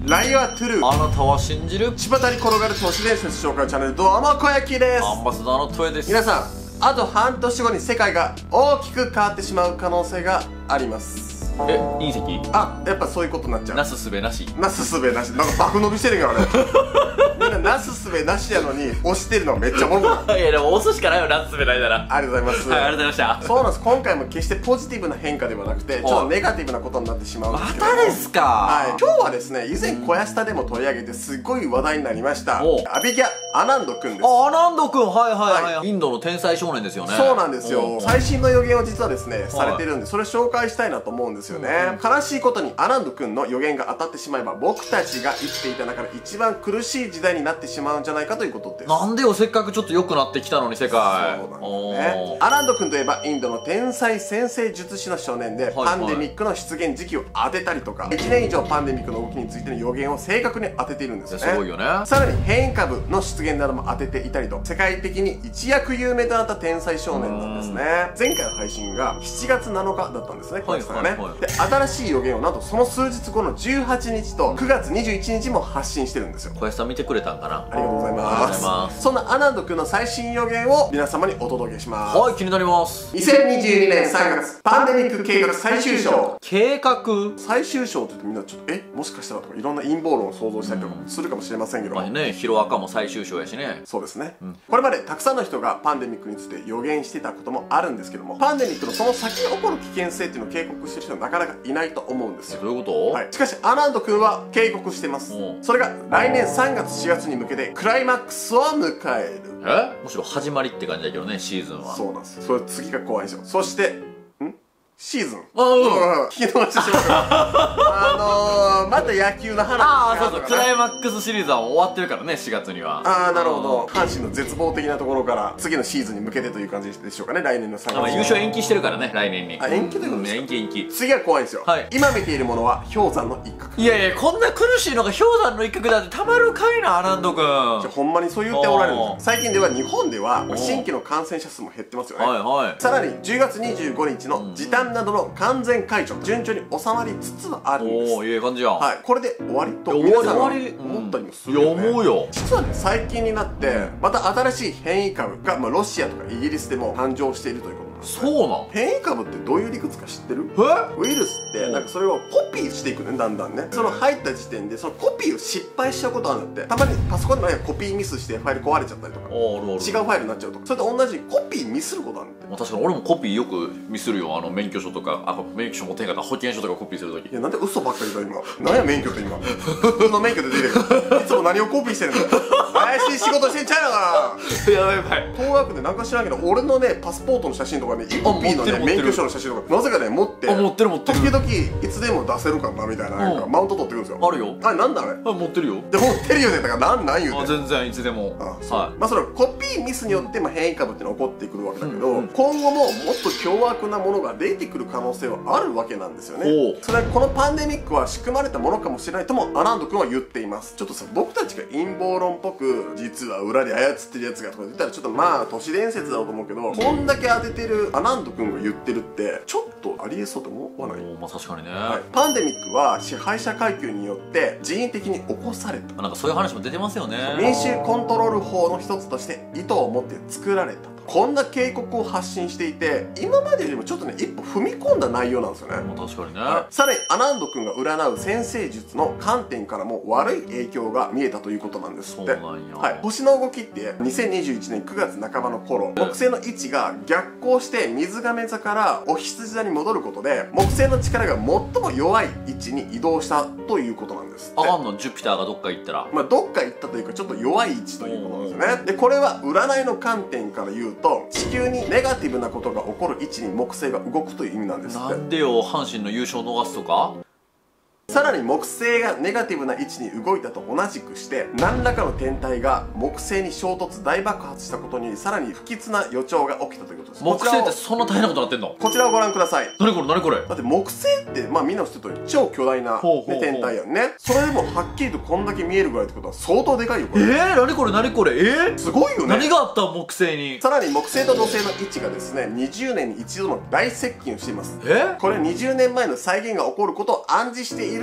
ライアートゥルー、 あなたは信じる？ 巷に転がる都市伝説紹介チャンネル、どうも小焼です。 アンバサダーのトエです。 皆さん、あと半年後に世界が大きく変わってしまう可能性があります。 隕石？ あ、やっぱそういうことになっちゃう。 なすすべなし。 なすすべなし。なんか爆伸びしてるけどね。みんななすすべなしやのに押してるのめっちゃおもろくない？ いやでも押すしかないよ、なすすべないなら。 ありがとうございます。 はい、ありがとうございました。 そうなんです。今回も決してポジティブな変化ではなくて、ちょっとネガティブなことになってしまうんですけども。 またですか？ はい。今日はですね、以前小屋下でも取り上げてすっごい話題になりました、アビギャ・アナンドくんです。 アナンドくん、はいはいはい。インドの天才少年ですよね。 そうなんですよ。最新の予言を実はですね、されてるんで、それ紹介したいなと思うんですよね。悲しいことにアナンドくんの予言が当たってしまえば、僕たちが生きていた中で一番苦しい時代になってしまうんじゃないかということです。 なんでよ、せっかくちょっと良くなってきたのに世界。 そうなんですね。アナンドくんといえばインドの天才先生術師の少年で、パンデミックの出現時期を当てたりとか、1年以上パンデミックの動きについての予言を正確に当てているんですよね。 すごいよね。 さらに変異株の出現なども当てていたりと、世界的に一躍有名となった天才少年なんですね。前回の配信が7月7日だったんですね、これですからね。で、新しい予言をなんとその数日後の18日と9月21日も発信してるんですよ。 小林さん見てくれたんかな？ ありがとうございます。そんなアナンドくんの最新予言を皆様にお届けします。 はい、気になります。 2022年3月、パンデミック計画最終章。 計画？ 最終章って言ってみんなちょっと、もしかしたらとかいろんな陰謀論を想像したりとかもするかもしれませんけど。 まあね、ヒロアカも最終章やしね。 そうですね。これまでたくさんの人がパンデミックについて予言してたこともあるんですけども、パンデミックのその先に起こる危険性っていうのを警告してる人はなかなかいないと思うんですよ。 どういうこと？ はい。しかしアナンド君は警告してます。それが来年3月4月に向けてクライマックスを迎える。 むしろ始まりって感じだけどね、シーズンは。 そうなんです。それ次が怖いんですよ。そしてシーズン。聞き逃してしまった。また野球の話。 そうそう、クライマックスシリーズは終わってるからね、4月には。 なるほど。阪神の絶望的なところから次のシーズンに向けてという感じでしょうかね、来年の3月。 優勝延期してるからね、来年に。 延期ということですか？ 延期。 次は怖いんですよ。今見ているものは氷山の一角。 いやいや、こんな苦しいのが氷山の一角だってたまるかいな、アナンドくん。 ほんまにそう言っておられるんですよ。最近では日本では新規の感染者数も減ってますよね。さらに10月25日の時短などの完全解除、順調に収まりつつはあるんです。 いい感じやん。 これで終わりと皆さんが思ったりもするよね。 思うよ。 実はね、最近になってまた新しい変異株がロシアとかイギリスでも誕生しているということなんですね。 そうなん？ 変異株ってどういう理屈か知ってる？ウイルスってなんかそれをコピーしていくね、だんだんね。その入った時点でそのコピーを失敗しちゃうことがあるんだって。たまにパソコンのコピーミスしてファイル壊れちゃったりとか、違うファイルになっちゃうとか、それと同じコピーミスることあるんだって。 確かに俺もコピーよくミスるよ。免許証とか、免許証持ってへんかったら保険証とかコピーするとき。 いや、なんで嘘ばっかりだ今。なんや免許って今。普通の免許で出てる。いつも何をコピーしてるんだよ。怪しい仕事してんちゃうのかな。 やばいやばい。 東学でなんか知らんけど、俺のね、パスポートの写真とかね、イコピーのね、免許証の写真とか、なぜかね、持って。 持ってる。 時々、いつでも出せるかなみたいな、なんかマウント取ってくるんですよ。 あるよ。 なんだあれ？ 持ってるよ。 で、持ってるよね。だからなん言うて。 全然いつでも。 そのコピーミスによって変異株ってのが起こってくるわけだけど、今後ももっと凶悪なものが出てくる可能性はあるわけなんですよね。それはこのパンデミックは仕組まれたものかもしれないともアナンド君は言っています。ちょっとさ、僕たちが陰謀論っぽく実は裏で操ってるやつがとか言ったらちょっと都市伝説だろうと思うけど、こんだけ当ててるアナンド君が言ってるってちょっとありえそうと思わない？ 確かにね。 パンデミックは支配者階級によって人為的に起こされた。 なんかそういう話も出てますよね。 民主コントロール法の一つとして意図を持って作られた。こんな警告を発信していて、今までよりもちょっとね、一歩踏み込んだ内容なんですよね。 確かにね。 さらにアナンド君が占う先生術の観点からも悪い影響が見えたということなんですって。星の動きって2021年9月半ばの頃、木星の位置が逆行して水亀座からお羊座に戻ることで、木星の力が最も弱い位置に移動したということなんですって。 ジュピターがどっか行ったら。 どっか行ったというか、ちょっと弱い位置ということなんですよね。で、これは占いの観点から言うと、地球にネガティブなことが起こる位置に木星が動くという意味なんですって。 なんでよ、阪神の優勝逃すとか？ さらに木星がネガティブな位置に動いたと同じくして、何らかの天体が木星に衝突大爆発したことにより、さらに不吉な予兆が起きたということです。 木星ってそんな大変なことになってんの？ こちらをご覧ください。 何これ。 だって木星ってみんな知ってる通り超巨大な天体やんね。それでもはっきりとこんだけ見えるぐらいってことは相当でかいよこれ。 何これすごいよね。 何があった木星に？ さらに木星と土星の位置がですね、20年に一度の大接近をしています。これ20年前の再現が起こることを暗示している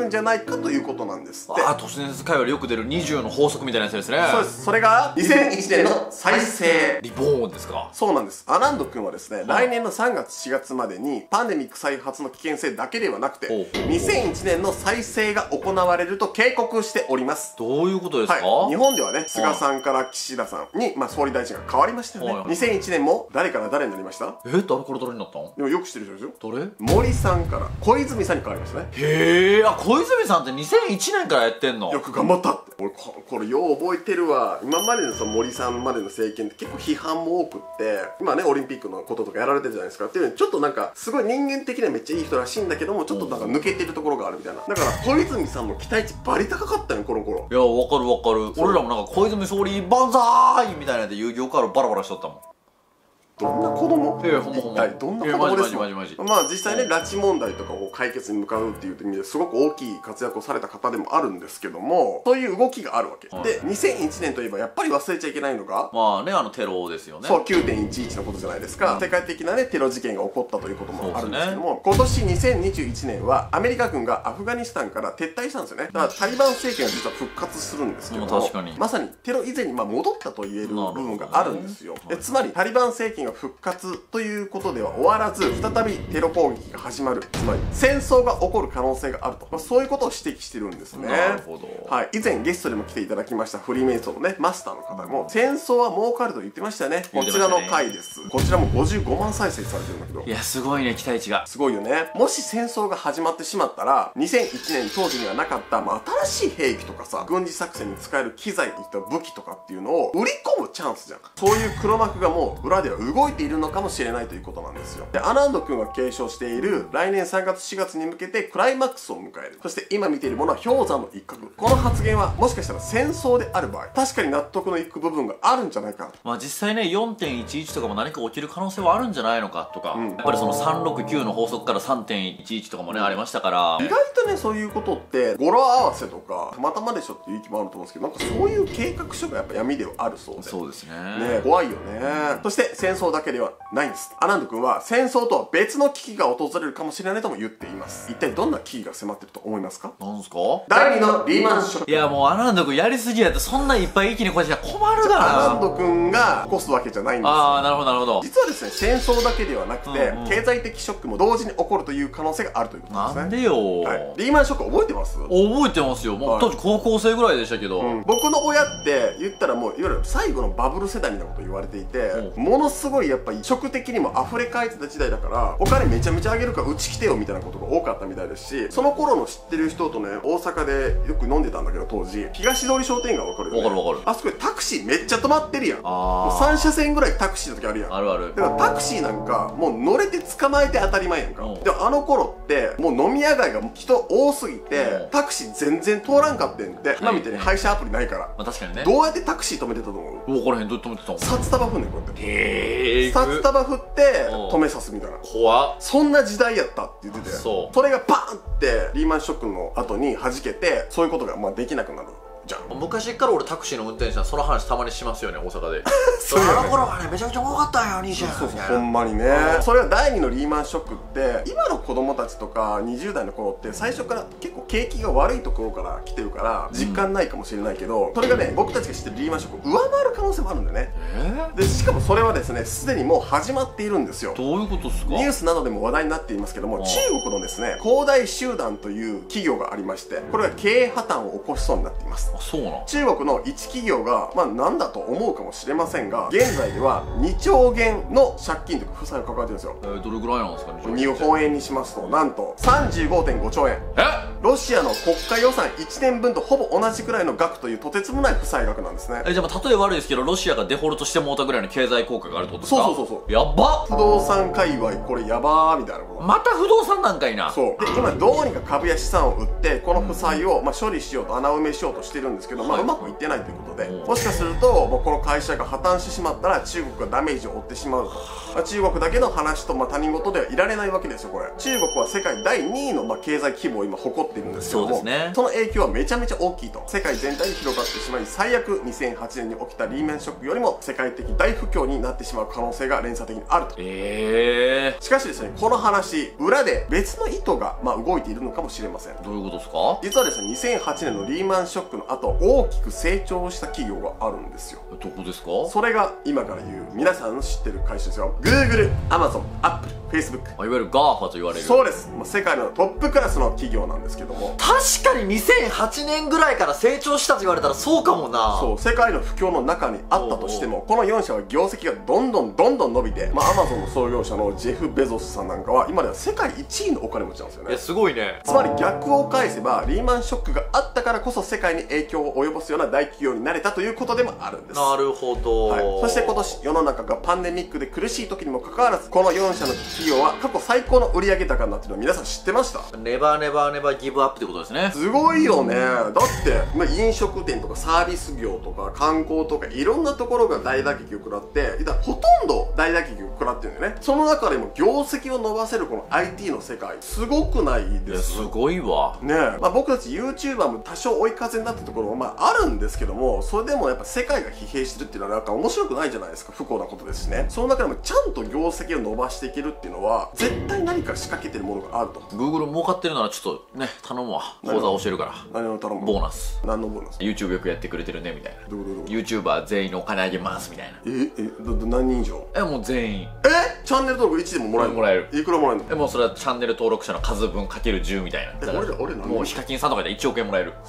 るんじゃないかということなんですって。 都市伝説界隈でよく出る20の法則みたいなやつですね。 そうです。それが2001年の再生リボーンですか。 そうなんです。アナンド君はですね、来年の3月4月までにパンデミック再発の危険性だけではなくて2001年の再生が行われると警告しております。 どういうことですか？ 日本ではね、菅さんから岸田さんに、総理大臣が変わりましたよね。2001年も誰から誰になりました？ 誰から誰になったの？ でもよく知ってる人ですよ。 誰？ 森さんから小泉さんに変わりましたね。 へえ、小泉さんって2001年からやってんの？ よく頑張ったって。俺これよう覚えてるわ。今までのその森さんまでの政権って結構批判も多くって、今ねオリンピックのこととかやられてるじゃないですか。っていうのにちょっとなんかすごい人間的にはめっちゃいい人らしいんだけども、ちょっとなんか抜けてるところがあるみたいな。だから小泉さんの期待値バリ高かったよこの頃。 いや、わかるわかる。俺らもなんか小泉総理万歳みたいなで遊戯王カードバラバラしとったもん。 どんな子供？ 一体どんな子供ですか？ マジ。 実際ね、拉致問題とかを解決に向かうっていう意味ですごく大きい活躍をされた方でもあるんですけども、そういう動きがあるわけ。で、2001年といえばやっぱり忘れちゃいけないのが、 テロですよね。 そう、9.11 のことじゃないですか。世界的なね、テロ事件が起こったということもあるんですけども、今年2021年はアメリカ軍がアフガニスタンから撤退したんですよね。だからタリバン政権が実は復活するんですけども、まさにテロ以前に戻ったと言える部分があるんですよ。つまりタリバン政権が復活ということでは終わらず、再びテロ攻撃が始まる、つまり戦争が起こる可能性があると、そういうことを指摘してるんですね。 なるほど。 はい、以前ゲストでも来ていただきましたフリーメイソンのねマスターの方も戦争は儲かると言ってましたよね。こちらの回です。こちらも55万再生されてるんだけど、 いやすごいね、期待値がすごいよね。もし戦争が始まってしまったら、2001年当時にはなかった、新しい兵器とかさ、軍事作戦に使える機材といった武器とかっていうのを売り込むチャンスじゃん。そういう黒幕がもう裏では動いているのかもしれないということなんですよ。で、アナンド君が継承している来年3月4月に向けてクライマックスを迎える。そして今見ているものは氷山の一角。この発言はもしかしたら戦争である場合、確かに納得のいく部分があるんじゃないかなと。 実際ね、4.11 とかも何か起きる可能性はあるんじゃないのかとか、やっぱりその369の法則から 3.11 とかもね、ありましたから、 意外とね、そういうことって語呂合わせとかたまたまでしょっていう気もあると思うんですけど、なんかそういう計画書がやっぱ闇ではあるそうで。 そうですね。 怖いよね。そして戦争だけではないんです。アナンド君は戦争とは別の危機が訪れるかもしれないとも言っています。一体どんな危機が迫ってると思いますか？ なんすか？ 第2のリーマンショック。 いやもうアナンド君やりすぎやって、そんないっぱい一気にこっちは困るから。 アナンド君が起こすわけじゃないんですよ。 なるほどなるほど。 実はですね、戦争だけではなくて、経済的ショックも同時に起こるという可能性があるということですね。 なんでよー。リーマンショック覚えてます？ 覚えてますよ。もう当時高校生ぐらいでしたけど、 僕の親って言ったらもういわゆる最後のバブル世代みたいなこと言われていて、ものすごいやっぱり食的にも溢れ返ってた時代だから、お金めちゃめちゃあげるからうち来てよみたいなことが多かったみたいですし、その頃の知ってる人とね、大阪でよく飲んでたんだけど、当時東通り商店街わかるよね。 わかる。 あそこでタクシーめっちゃ止まってるやん。もう3車線ぐらいタクシーの時あるやん。 あるある。 だからタクシーなんかもう乗れて捕まえて当たり前やんか。でもあの頃ってもう飲み屋街が人多すぎてタクシー全然通らんかってんって。今みたいに配車アプリないから。 確かにね。 どうやってタクシー止めてたと思う？ 分からへん。どうやって止めてたの？ 札束振んねん、こうやって。 へえ。 札束振って止めさすみたいな。 怖っ。 そんな時代やったって言ってて、 それがパーンってリーマンショックの後に弾けて、そういうことができなくなるじゃん。 昔から俺タクシーの運転手さんその話たまにしますよね、大阪で。 そうあの頃はね、めちゃくちゃ多かったんよ、兄ちゃん。 そうほんまにね。それは第2のリーマンショックって、今の子供たちとか20代の頃って最初から結構景気が悪いところから来てるから実感ないかもしれないけど、それがね、僕たちが知ってるリーマンショックを上回る可能性もあるんだよね。でしかもそれはですね、すでにもう始まっているんですよ。 どういうことですか？ ニュースなどでも話題になっていますけども、中国のですね、恒大集団という企業がありまして、これが経営破綻を起こしそうになっています。 そうなの？ 中国の一企業がなんだと思うかもしれませんが、現在では2兆元の借金というか負債を抱えてるんですよ。 どれぐらいなんですかね？ 日本円にしますとなんと 35.5 兆円。ロシアの国家予算1年分とほぼ同じくらいの額というとてつもない負債額なんですね。 じゃあ例え悪いですけど、ロシアがデフォルトしてもうたぐらいの経済効果があるってことですか？ そうやばっ。 不動産界隈これやばーみたいなこと。 また不動産なんかいな。 そうで、今どうにか株や資産を売ってこの負債を処理しようと、穴埋めしようとしてるんですけど、うまくいってないということで、もしかするとこの会社が破綻してしまったら中国がダメージを負ってしまうと。中国だけの話と他人事ではいられないわけですよ。これ中国は世界第2位の経済規模を今誇っっているんですけども、 そうですね。 その影響はめちゃめちゃ大きいと。世界全体に広がってしまい、最悪2008年に起きたリーマンショックよりも世界的大不況になってしまう可能性が連鎖的にあると。しかしですね、この話、裏で別の意図が、動いているのかもしれません。 どういうことですか？ 実はですね、2008年のリーマンショックの後、大きく成長した企業があるんですよ。 どこですか？ それが今から言う皆さんの知ってる会社ですよ。 Google、Amazon、Apple、Facebook。 いわゆる GAFA と言われる。 そうです。世界のトップクラスの企業なんですけども、 確かに2008年ぐらいから成長したと言われたらそうかもな。 そう、世界の不況の中にあったとしても、この4社は業績がどんどん伸びて、Amazon の創業者のジェフ・ベゾスさんなんかは今では世界1位のお金持ちなんですよね。 すごいね。 つまり逆を返せば、リーマンショックがあったからこそ世界に影響を及ぼすような大企業になれたということでもあるんです。 なるほど、 はい、そして今年世の中がパンデミックで苦しい時にもかかわらず、この4社の企業は過去最高の売上高になっているのは皆さん知ってました？ ネバーネバーネバーギブアップってことですね。 すごいよね。だって、飲食店とかサービス業とか観光とかいろんなところが大打撃を食らって、ほとんど大打撃を食らってるんだよね。その中でも業績を伸ばせるこの IT の世界、すごくないです？ すごいわねえ。僕たち YouTuber も多少追い風になってるところもあるんですけども、それでもやっぱ世界が疲弊してるっていうのはなんか面白くないじゃないですか。不幸なことですしね。その中でもちゃんと業績を伸ばしていけるっていうのは絶対何か仕掛けてるものがあると。 Google 儲かってるならちょっとね頼むわ。講座教えるから。 何を頼む？ ボーナス。 何のボーナス？ YouTube よくやってくれてるねみたいな。 どういうこと？ YouTuber 全員のお金あげますみたいな。 何人以上？ もう全員。 チャンネル登録1でももらえるの？ もらえる。 いくらもらえるの？ もうそれはチャンネル登録者の数分かける10みたいな。だから俺もうヒカキンさんとかで1億円もらえる。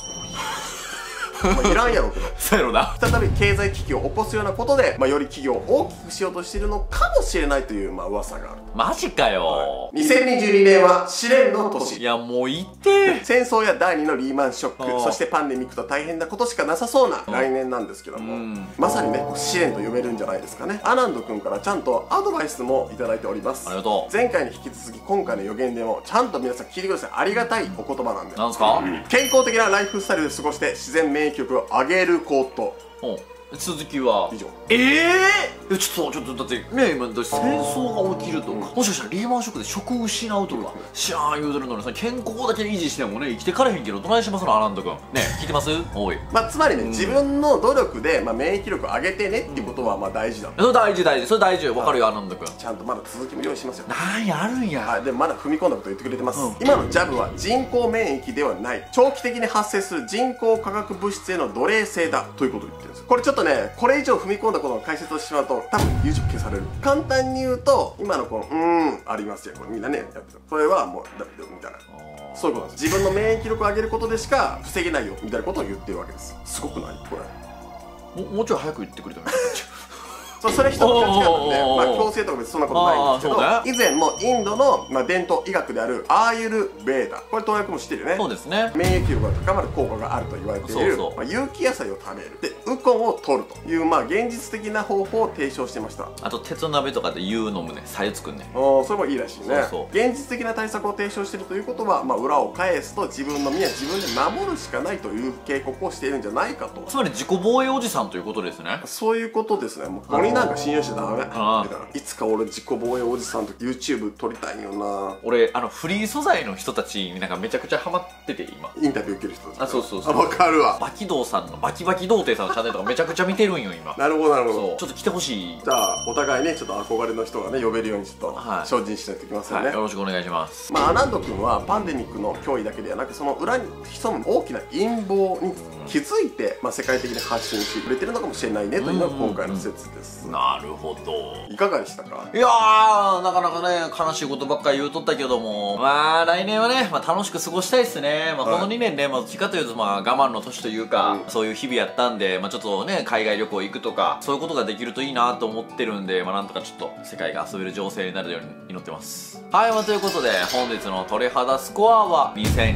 いらんやろうけど。 そうやろな。 再び経済危機を起こすようなことで、より企業を大きくしようとしているのかもしれないという、噂がある。 マジかよ、 2022年は試練の年。 いやもう言って戦争や第2のリーマンショック、そしてパンデミックと大変なことしかなさそうな来年なんですけども、まさにね、試練と読めるんじゃないですかね。アナンド君からちゃんとアドバイスもいただいております。 ありがとう。 前回に引き続き今回の予言でもちゃんと皆さん聞いてください。ありがたいお言葉なんで。 なんすか？ 健康的なライフスタイルで過ごして自然免疫力を上げること。 続きは以上。 ちょっとだってね、今戦争が起きるとか、もしかしたらリーマンショックで職を失うとか知らん言うてるのにさ、健康だけ維持してもね生きてかれへんけどどないしますの？アランド君ね、聞いてます？おい。 つまりね、自分の努力で免疫力を上げてねっていうことは大事だ。 それ大事それ大事よ。分かるよアランド君。 ちゃんとまだ続きも用意しますよ。 なんやあるんや。 でもまだ踏み込んだこと言ってくれてます。今のジャブは人工免疫ではない、長期的に発生する人工化学物質への奴隷性だということを言ってるんです。これちょっとね、これ以上踏み込んだことの解説をしてしまうと多分 YouTube 消される。簡単に言うと、今のこのありますよ、これみんなねやってる。これはもうダメだよみたいな、そういうことなんです。自分の免疫力を上げることでしか防げないよみたいなことを言ってるわけです。すごくないこれ？もうちょい早く言ってくれたらそれ一つ価値観なんで、強制とか別にそんなことないんですけど、以前もインドの、伝統医学であるアーユルベーダ、これ東訳も知ってるよね。 そうですね。 免疫力が高まる効果があると言われている有機野菜を食べる、でウコンを取るという、現実的な方法を提唱してました。 あと鉄鍋とかで湯飲むね、さゆ作んね。 それもいいらしいね。現実的な対策を提唱しているということは、裏を返すと自分の身は自分で守るしかないという警告をしているんじゃないかと。 つまり自己防衛おじさんということですね。 そういうことですね。もうこれなんか信用しちゃダメ。いつか俺自己防衛おじさんと YouTube 撮りたいよな。 俺フリー素材の人たちになんかめちゃくちゃハマってて今。 インタビュー受ける人たち。 そう。 わかるわ。 バキドウさんのバキバキ童貞さんのチャンネルとかめちゃくちゃ見てるんよ今。 なるほどなるほど。 ちょっと来てほしい。 じゃあお互いね、ちょっと憧れの人がね呼べるようにちょっと精進しないといけませんね。 よろしくお願いします。 アナンド君はパンデミックの脅威だけではなく、その裏に潜む大きな陰謀に気づいて、世界的に発信してくれてるのかもしれないねというのが今回の説です。 なるほど。 いかがでしたか？ いやー、なかなかね悲しいことばっかり言うとったけども、来年はね、楽しく過ごしたいですね。この2年ね、どっちかというと我慢の年というか、そういう日々やったんで、ちょっとね海外旅行行くとかそういうことができるといいなと思ってるんで、なんとかちょっと世界が遊べる情勢になるように祈ってます。はい、ということで本日の鳥肌スコアは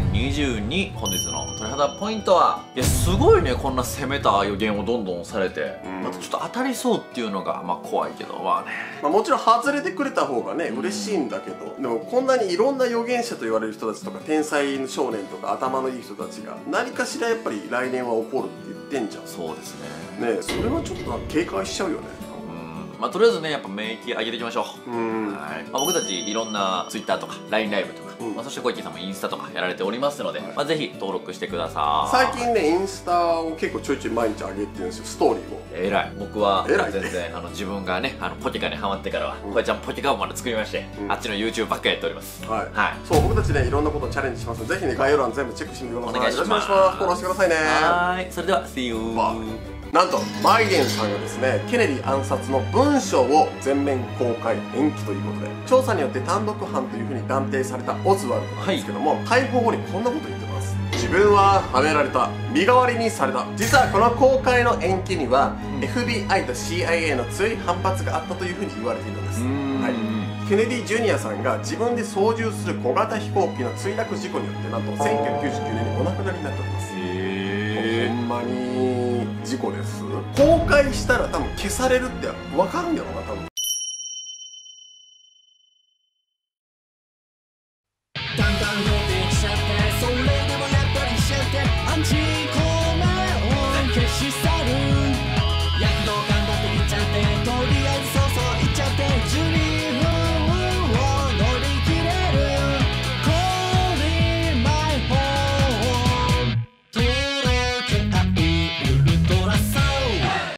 2022。本日の鳥肌ポイントは、いやすごいね、こんな攻めた予言をどんどんされて、またちょっと当たりそうっていうのが怖いけど、 もちろん外れてくれた方がね嬉しいんだけど、でもこんなにいろんな預言者と言われる人たちとか天才の少年とか頭のいい人たちが何かしらやっぱり来年は起こるって言ってんじゃん。 そうですね。 それはちょっと警戒しちゃうよね。 まあとりあえずねやっぱ免疫上げていきましょう。はい、まあ、僕たちいろんな Twitter とか LINE ライブとか、まあ、そして小池さんもインスタとかやられておりますので、まあ、ぜひ登録してください。 最近ねインスタを結構ちょいちょい毎日上げてるんですよ、ストーリーを。 偉い。僕は偉い全然自分がねポケカにハマってからはこれちゃんポケカをまで作りまして、あっちの YouTube ばっかりやっております。 はい、そう僕たちねいろんなことチャレンジしますので、ぜひね概要欄全部チェックしてみてください。 お願いします。 よろしくお願いします。フォローしてくださいね。 はい、それでは See you。 なんとバイデンさんがですねケネディ暗殺の文書を全面公開延期ということで、調査によって単独犯というふうに断定されたオズワルドなんですけども、逮捕後にこんなこと言ってます。自分ははめられた、身代わりにされた。実はこの公開の延期には、FBI と CIA の強い反発があったというふうに言われているんです。ケネディ・ジュニアさんが自分で操縦する小型飛行機の墜落事故によってなんと1999年にお亡くなりになっております。ほんまに事故です。公開したら多分消されるって分かるんやろな多分。 だんだん増えてきちゃって、それでもやっぱりしちゃってアンチ